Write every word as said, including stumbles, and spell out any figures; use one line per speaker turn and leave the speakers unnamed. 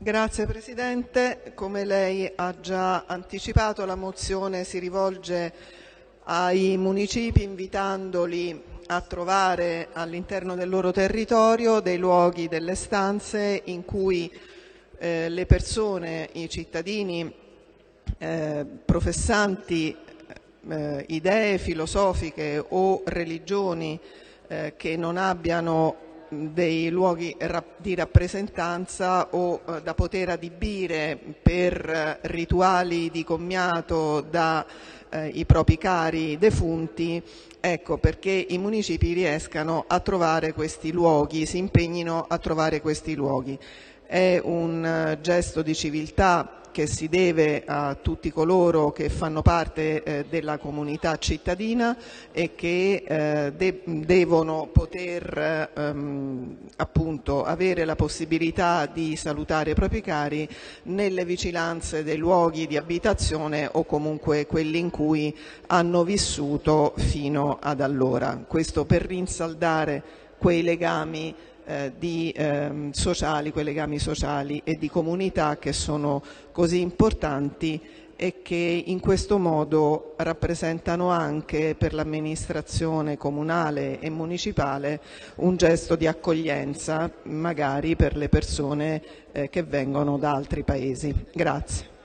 Grazie Presidente. Come lei ha già anticipato, la mozione si rivolge ai municipi invitandoli a trovare all'interno del loro territorio dei luoghi, delle stanze in cui eh, le persone, i cittadini eh, professanti eh, idee filosofiche o religioni eh, che non abbiano dei luoghi di rappresentanza o eh, da poter adibire per rituali di commiato dai eh, propri cari defunti, ecco perché i municipi riescano a trovare questi luoghi, si impegnino a trovare questi luoghi. È un uh, gesto di civiltà che si deve a tutti coloro che fanno parte eh, della comunità cittadina e che eh, de devono poter ehm, appunto avere la possibilità di salutare i propri cari nelle vicinanze dei luoghi di abitazione o comunque quelli in cui hanno vissuto fino ad allora. Questo per rinsaldare quei legami Eh, di, eh, sociali, quei legami sociali e di comunità che sono così importanti e che in questo modo rappresentano anche per l'amministrazione comunale e municipale un gesto di accoglienza, magari per le persone eh, che vengono da altri paesi. Grazie.